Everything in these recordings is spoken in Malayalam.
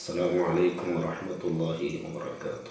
السلام عليكم ورحمة الله وبركاته.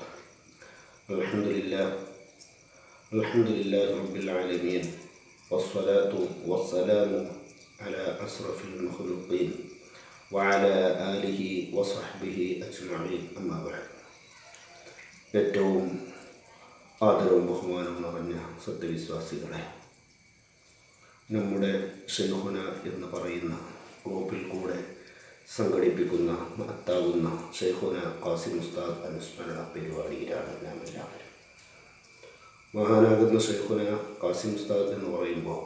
الحمد لله رب العالمين، والصلاة والسلام على أشرف المخلوقين وعلى آله وصحبه أجمعين. أما بعد. ഏറ്റവും ആദരവും ബഹുമാനവും നിറഞ്ഞ സത്യവിശ്വാസികളെ, നമ്മുടെ ഷെയ്ഖുന എന്ന് പറയുന്ന ഗ്രൂപ്പിൽ കൂടെ സംഘടിപ്പിക്കുന്ന മഹത്താകുന്ന ഷെയ്ഖുന ഖാസിം ഉസ്താദ് അനുസ്മരണ പരിപാടിയിലാണ് നാം എല്ലാവരും. മഹാനാകുന്ന ഷെയ്ഖുന ഖാസിം ഉസ്താദ് എന്ന് പറയുമ്പോൾ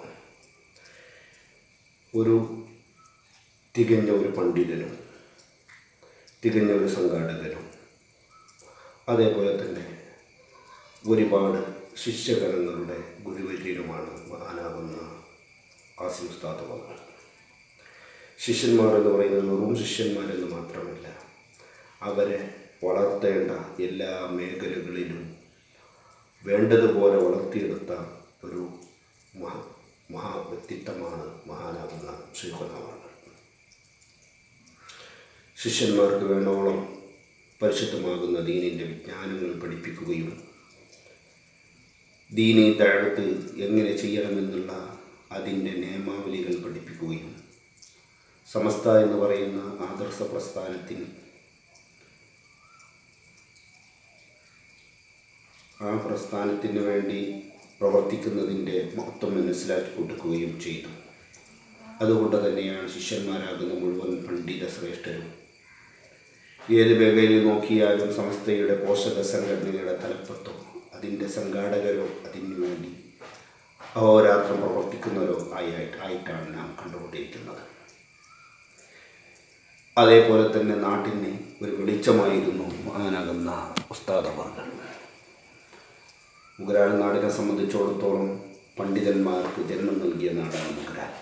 തികഞ്ഞ ഒരു പണ്ഡിതനും തികഞ്ഞ ഒരു സംഘാടകനും അതേപോലെ തന്നെ ഒരുപാട് ശിഷ്യഗണങ്ങളുടെ ഗുരുവര്യനുമാണ് മഹാനാകുന്ന ഖാസിം ഉസ്താദ് അവർ. ശിഷ്യന്മാർ എന്ന് പറയുന്നത് വെറും ശിഷ്യന്മാരെന്ന് മാത്രമല്ല, അവരെ വളർത്തേണ്ട എല്ലാ മേഖലകളിലും വേണ്ടതുപോലെ വളർത്തിയെടുത്ത ഒരു മഹാവ്യക്തിത്വമാണ് മഹാനാകുന്ന ഷെയ്ഖുന അവർ. ശിഷ്യന്മാർക്ക് വേണ്ടോളം പരിശുദ്ധമാകുന്ന ദീനിൻ്റെ വിജ്ഞാനങ്ങൾ പഠിപ്പിക്കുകയും ദീനി ദഅവത്ത് എങ്ങനെ ചെയ്യണമെന്നുള്ള അതിൻ്റെ നിയമാവലികൾ പഠിപ്പിക്കുകയും സമസ്ത എന്ന് പറയുന്ന ആദർശ പ്രസ്ഥാനത്തിന് ആ പ്രസ്ഥാനത്തിന് വേണ്ടി പ്രവർത്തിക്കുന്നതിൻ്റെ മഹത്വം മനസ്സിലാക്കി കൊടുക്കുകയും ചെയ്തു. അതുകൊണ്ട് തന്നെയാണ് ശിഷ്യന്മാരാകുന്ന മുഴുവൻ പണ്ഡിത ശ്രേഷ്ഠരും ഏത് മേഖലയിൽ നോക്കിയാലും സമസ്തയുടെ പോഷക സംഘടനയുടെ തലപ്പത്തോ അതിൻ്റെ സംഘാടകരോ അതിനു വേണ്ടി അഹോരാത്രം പ്രവർത്തിക്കുന്നവരോ ആയിട്ടാണ് നാം കണ്ടുകൊണ്ടിരിക്കുന്നത്. അതേപോലെ തന്നെ നാട്ടിന് ഒരു വെളിച്ചമായിരുന്നു മഹാനാകുന്ന ഉസ്താദ് അവർ. മുഗരാൽ നാടിനെ സംബന്ധിച്ചിടത്തോളം പണ്ഡിതന്മാർക്ക് ജന്മം നൽകിയ നാടാണ് മുഗരാൽ.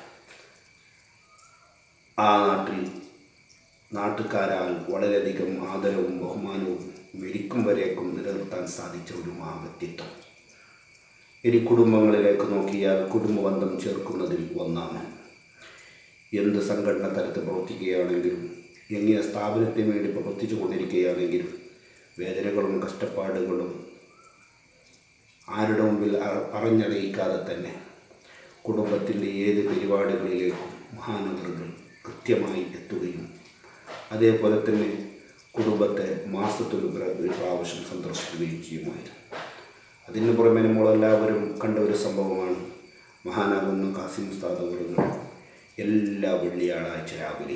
ആ നാട്ടുകാരാൽ വളരെയധികം ആദരവും ബഹുമാനവും മരിക്കും വരേക്കും നിലനിർത്താൻ സാധിച്ച ഒരു മഹാവ്യക്തിത്വം. ഇനി കുടുംബങ്ങളിലേക്ക് നോക്കിയാൽ കുടുംബബന്ധം ചേർക്കുന്നതിൽ ഒന്നാണ്. എന്ത് സംഘടന തലത്തിൽ പ്രവർത്തിക്കുകയാണെങ്കിലും എങ്ങനെ സ്ഥാപനത്തിന് വേണ്ടി പ്രവർത്തിച്ചു കൊണ്ടിരിക്കുകയാണെങ്കിലും വേദനകളും കഷ്ടപ്പാടുകളും ആരുടെ മുമ്പിൽ അറിഞ്ഞറിയിക്കാതെ തന്നെ കുടുംബത്തിൻ്റെ ഏത് പരിപാടികളിലേക്കും മഹാനവറുകൾ കൃത്യമായി എത്തുകയും അതേപോലെ തന്നെ കുടുംബത്തെ മാസത്തിലൊരു പ്രാവശ്യം സന്ദർശിക്കുകയും ചെയ്യുമായിരുന്നു. അതിന് പുറമെ നമ്മളെല്ലാവരും കണ്ട ഒരു സംഭവമാണ് മഹാനാകുന്ന ഖാസിം ഉസ്താദ് അവറുകൾ എല്ലാ വെള്ളിയാഴ്ച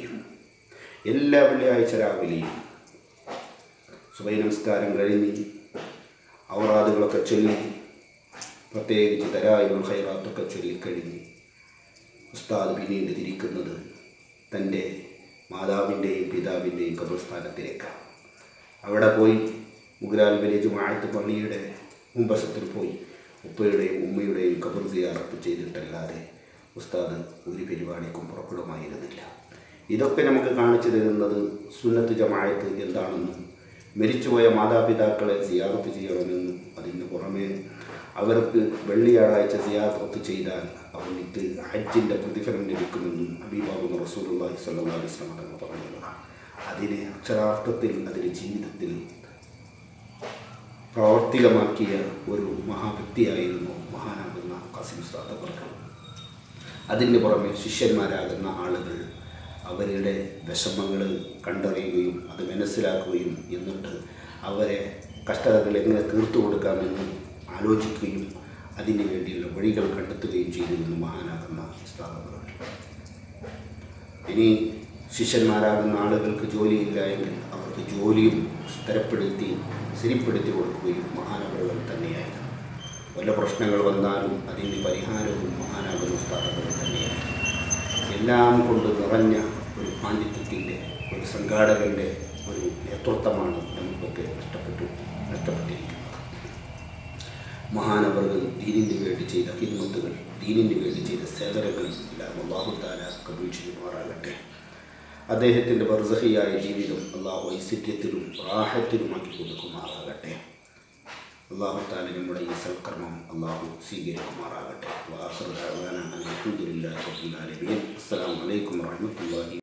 രാവിലെയും സുബഹി നമസ്കാരം കഴിഞ്ഞ് ഔറാദുകളൊക്കെ ചൊല്ലി, പ്രത്യേകിച്ച് ദലായിലുൽ ഖൈറാത്തൊക്കെ ചൊല്ലിക്കഴിഞ്ഞ് ഉസ്താദ് പിന്നീട് തിരിക്കുന്നത് തൻ്റെ മാതാവിൻ്റെയും പിതാവിൻ്റെയും ഖബർസ്ഥാനത്തിലേക്കാണ്. അവിടെ പോയി മുഗരാൽ വലിയ ജുമാഅത്ത് പള്ളിയുടെ മുൻവശത്തിൽ പോയി ഉപ്പയുടെയും ഉമ്മയുടെയും ഖബർ സിയാറത്ത് ചെയ്തിട്ടല്ലാതെ ഉസ്താദ് ഒരു പരിപാടിക്കും പുറപ്പെടുമായിരുന്നില്ല. ഇതൊക്കെ നമുക്ക് കാണിച്ചു തരുന്നത് സുന്നത്ത് ജമാഅത്ത് എന്താണെന്നും മരിച്ചുപോയ മാതാപിതാക്കളെ സിയാറത്ത് ചെയ്യണമെന്നും അതിന് പുറമെ അവർക്ക് വെള്ളിയാഴ്ച സിയാറത്ത് ചെയ്താൽ അവർക്ക് ഹജ്ജിൻ്റെ പ്രതിഫലം ലഭിക്കുമെന്നും ഹബീബാകുന്ന റസൂലുള്ളാഹി സ്വല്ലല്ലാഹു അലൈഹി വസല്ലം തങ്ങൾ പറഞ്ഞതാണ്. അതിനെ അക്ഷരാർത്ഥത്തിൽ അതിൻ്റെ ജീവിതത്തിൽ പ്രാവർത്തികമാക്കിയ ഒരു മഹാവ്യക്തിയായിരുന്നു മഹാനാകുന്ന ഖാസിം ഉസ്താദ് അവർ. അതിന് പുറമെ ശിഷ്യന്മാരാകുന്ന ആളുകൾ അവരുടെ വിഷമങ്ങൾ കണ്ടറിയുകയും അത് മനസ്സിലാക്കുകയും എന്നിട്ട് അവരെ കഷ്ടതകൾ എങ്ങനെ തീർത്തു കൊടുക്കാമെന്ന് ആലോചിക്കുകയും അതിന് വേണ്ടിയുള്ള വഴികൾ കണ്ടെത്തുകയും ചെയ്തിരുന്നു മഹാനാകുന്ന ഉസ്താദ് അവർ. ഇനി ശിഷ്യന്മാരാകുന്ന ആളുകൾക്ക് ജോലിയില്ല എങ്കിൽ അവർക്ക് ജോലിയും സ്ഥിരപ്പെടുത്തി കൊടുക്കുകയും മഹാനവറുകൾ തന്നെയായിരുന്നു. വല്ല പ്രശ്നങ്ങൾ വന്നാലും അതിന് പരിഹാരവും മഹാനാകുന്ന ഉസ്താദ് അവർ തന്നെയായിരുന്നു. എല്ലാം കൊണ്ട് നിറഞ്ഞ ഒരു പാണ്ഡിത്യത്തിൻ്റെ ഒരു സംഘാടകൻ്റെ ഒരു നേതൃത്വമാണ് നമുക്കൊക്കെ നഷ്ടപ്പെട്ടിരിക്കുന്നത്. മഹാനവറുകൾ ദീനിന് വേണ്ടി ചെയ്ത ഖിദ്മത്തുകൾ, ദീനിന് വേണ്ടി ചെയ്ത സേവനങ്ങൾ എല്ലാം അല്ലാഹു തആല കബൂൽ ചെയ്യുമാറാകട്ടെ. അദ്ദേഹത്തിൻ്റെ ബർസഖിയായ ജീവിതം അല്ലാഹു ഐശ്വര്യത്തിലും റാഹത്തിലുമാക്കി കൊടുക്കുമാറാകട്ടെ. അല്ലാഹു തആല നമ്മുടെ ഈ സൽക്കർമ്മം അല്ലാഹു സ്വീകരിക്കുമാറാകട്ടെ. വആഖിറു ദഅവാനാ അൽഹംദുലില്ലാഹി റബ്ബിൽ ആലമീൻ. അസ്സലാമു അലൈക്കും വറഹ്മത്തുള്ളാഹി